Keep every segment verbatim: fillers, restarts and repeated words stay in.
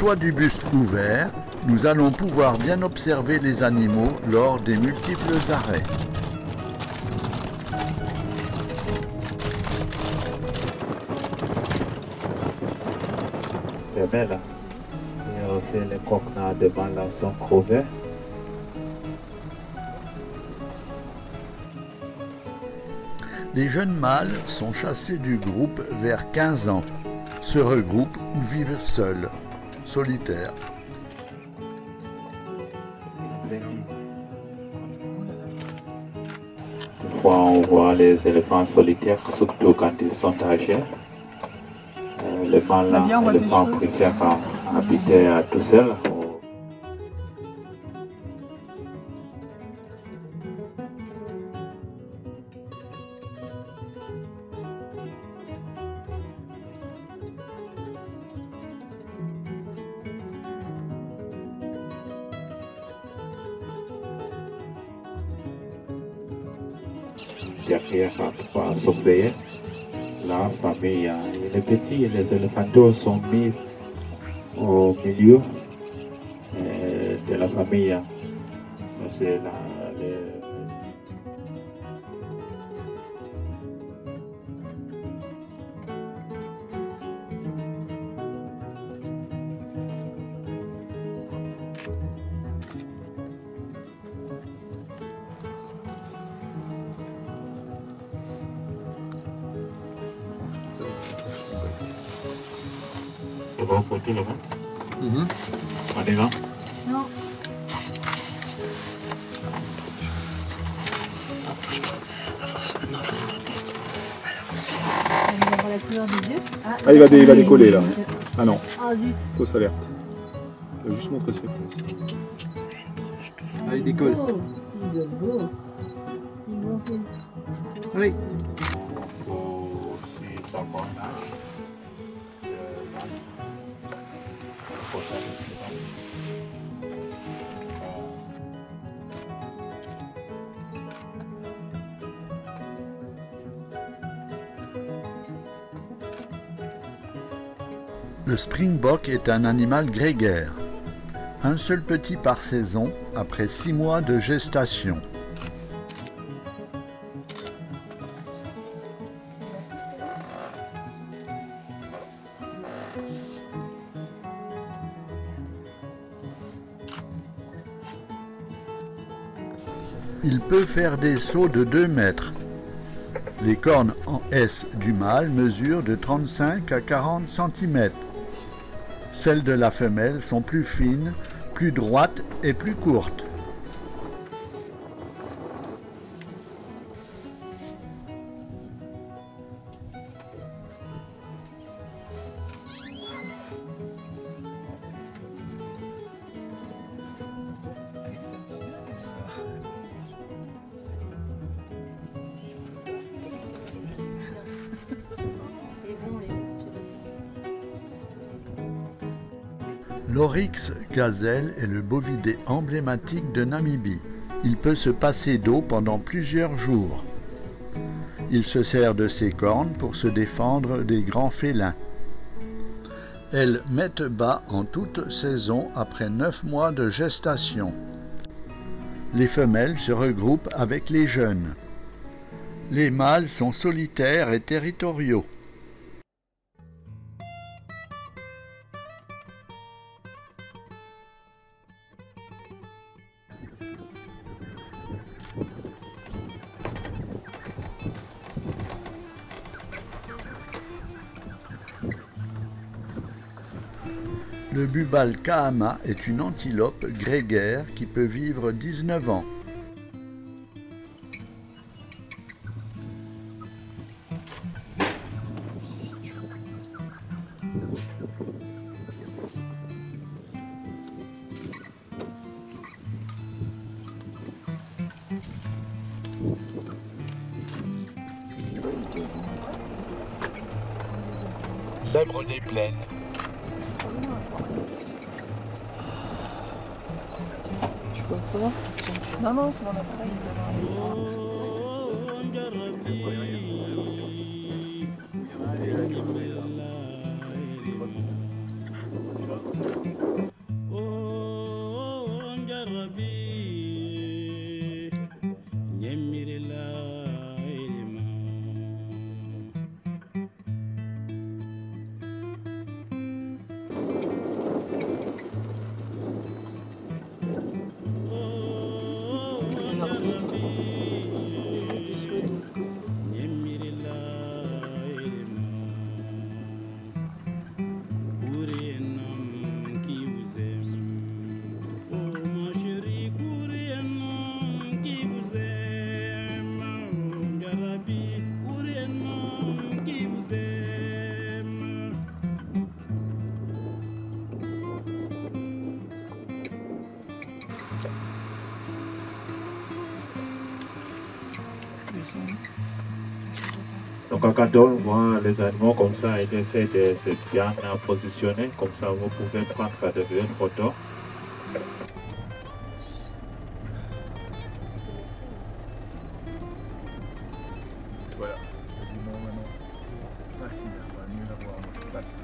toit du bus ouvert, nous allons pouvoir bien observer les animaux lors des multiples arrêts. Femelles et aussi les coqs de mâles sont crevés. Les jeunes mâles sont chassés du groupe vers quinze ans, se regroupent ou vivent seuls, solitaires. Des fois on voit les éléphants solitaires, surtout quand ils sont âgés. Euh, les mâles éléphants préfèrent habiter à tout seul. Derrière, on va surveiller la famille. Les petits, les éléphantos sont mis au milieu euh, de la famille. Ça, c'est la, les... Tu vas porter le ventre? Mm-hmm. On est là? Non. Non, juste ta tête. Voilà. On va voir la couleur des yeux. Ah, ah il, va dé, il va décoller là. Ah non. Ah zut. Fausse alerte. Il va juste montrer ses fesses. Ah, il décolle. Oh, il est beau. Il est beau. Allez. Le springbok est un animal grégaire. Un seul petit par saison après six mois de gestation. Il peut faire des sauts de deux mètres. Les cornes en S du mâle mesurent de trente-cinq à quarante centimètres. Celles de la femelle sont plus fines, plus droites et plus courtes. L'oryx gazelle est le bovidé emblématique de Namibie. Il peut se passer d'eau pendant plusieurs jours. Il se sert de ses cornes pour se défendre des grands félins. Elles mettent bas en toute saison après neuf mois de gestation. Les femelles se regroupent avec les jeunes. Les mâles sont solitaires et territoriaux. Le bubal kahama est une antilope grégaire qui peut vivre dix-neuf ans. Zèbre des plaines. Tu vois quoi? Non, non, c'est mon appareil. Donc quand on voit les animaux comme ça, ils essaient de se bien positionner, comme ça vous pouvez prendre de belles photos. Voilà, quasiment maintenant facile, on va mieux l'avoir dans cette balle.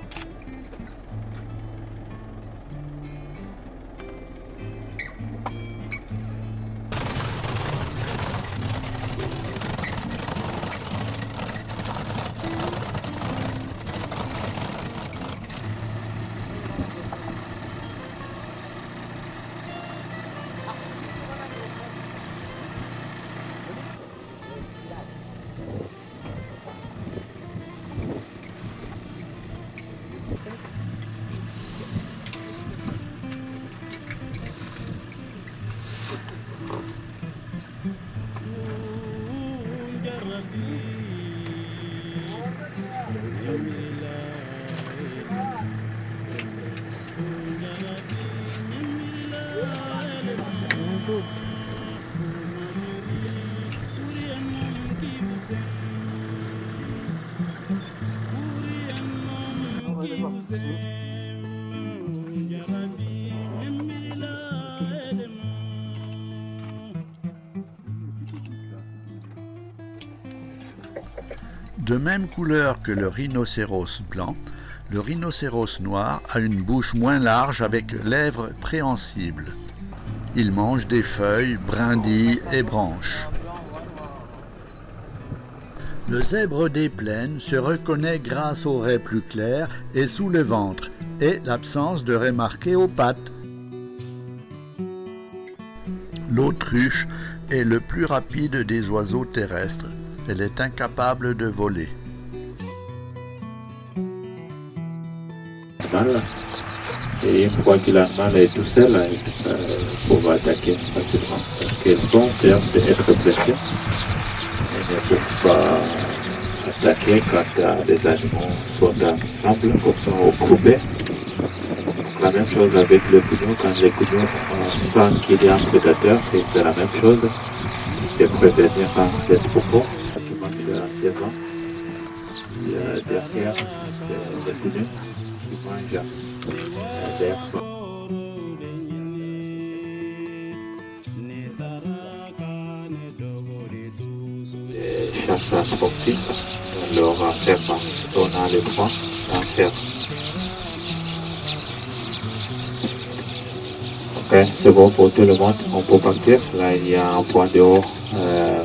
De même couleur que le rhinocéros blanc, le rhinocéros noir a une bouche moins large avec lèvres préhensibles. Il mange des feuilles, brindilles et branches. Le zèbre des plaines se reconnaît grâce aux raies plus claires et sous le ventre et l'absence de raies marquées aux pattes. L'autruche est le plus rapide des oiseaux terrestres. Elle est incapable de voler. Et une fois que l'animal est tout seul, il euh, peut attaquer facilement. Parce qu'elles sont peurs d'être blessées. Elles ne peuvent pas attaquer quand euh, les animaux sont ensemble, comme ça, au groupé. La même chose avec le cougnou. Quand les cougnous sentent qu'il y a un prédateur, c'est la même chose. De prévenir les troupeaux. Il y a derrière les cognus qui mangent l'herbe. Les chasseurs sportifs, leur ferme, on a le droit d'en faire. Ok, c'est bon pour tout le monde, on peut partir. Là, il y a un point dehors. Euh,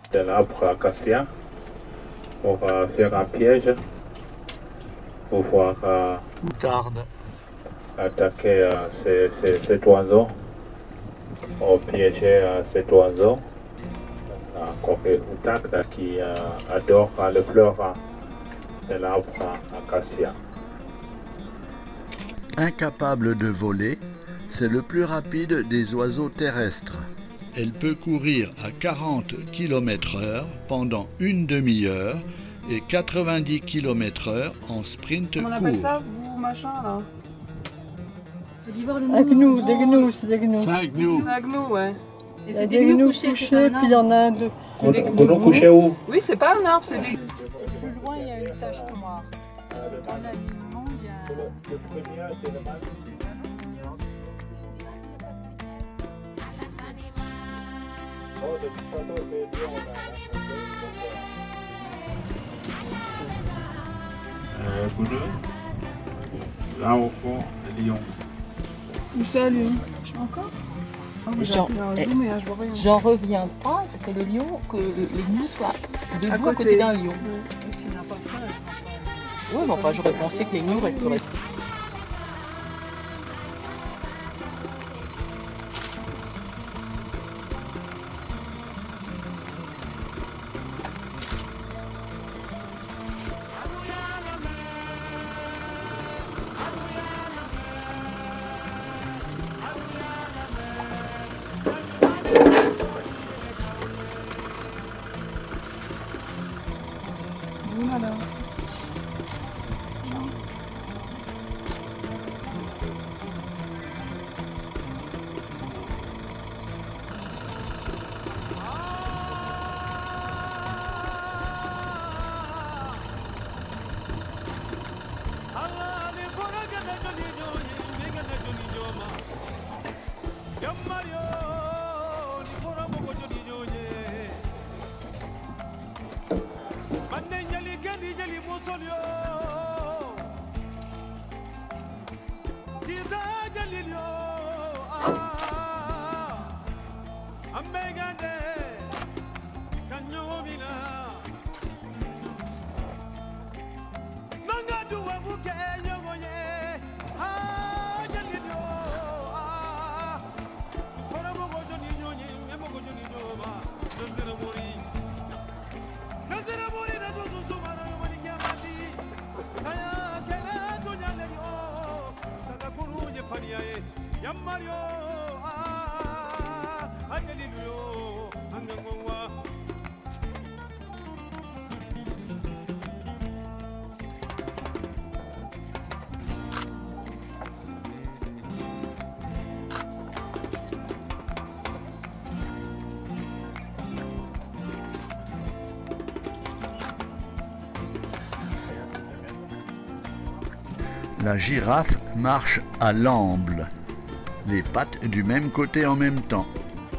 de l'arbre acacia pour euh, faire un piège, pour pouvoir euh, Moutarde. attaquer euh, ces, ces, cet oiseau, ou piéger euh, cet oiseau. Encore une tacte qui euh, adore euh, les fleurs euh, de l'arbre acacia. Incapable de voler, c'est le plus rapide des oiseaux terrestres. Elle peut courir à quarante kilomètres heure pendant une demi-heure et quatre-vingt-dix kilomètres heure en sprint On court. appelle ça, vous, machin, là? Un gnou, des gnous, c'est des gnous. C'est un gnou. C'est un gnou, ouais. Il y a des gnous couchés, puis il y en a un de... Vous nous couchez où? Oui, c'est pas un arbre, c'est des... Plus loin, il y a une tache noire. Dans l'alignement, il y a... Le premier, c'est le mâle. Oh, de toute façon, c'est bien, on a euh, vous deux. Là, au fond, le lion. Où ça, lui? Encore? Ah, oui, J'en- j'ai un zoom, mais, hein, je vois rien. J'en reviens pas que le lion, que les gnous soient debout à côté, côté. d'un lion. Ouais. S'il n'a pas faim, elle sera pas- Oui, mais enfin, j'aurais pensé que les gnous resteraient. Voilà. La girafe marche à l'amble, les pattes du même côté en même temps.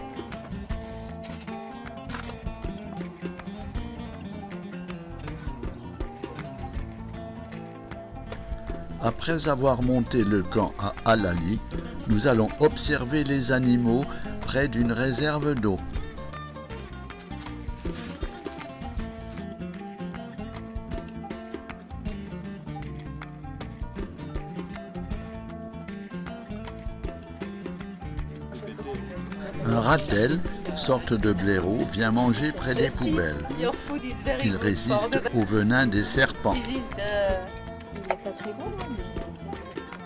Après avoir monté le camp à Alali, nous allons observer les animaux près d'une réserve d'eau. Un ratel, sorte de blaireau, vient manger près des poubelles. Il résiste au venin des serpents. Il n'est pas très bon, hein, mais